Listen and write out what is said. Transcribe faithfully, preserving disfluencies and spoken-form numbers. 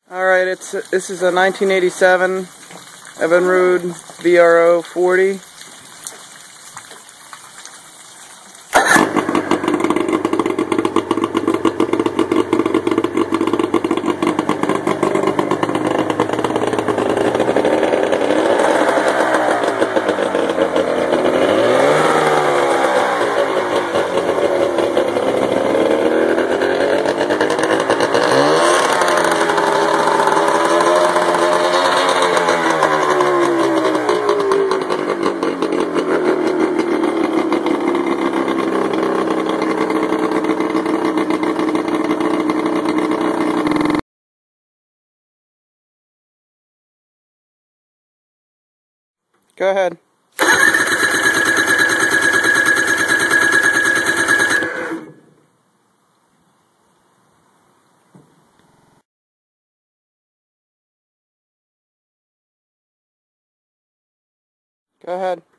Alright, it's this is a nineteen eighty-seven Evinrude V R O forty. Go ahead. Go ahead.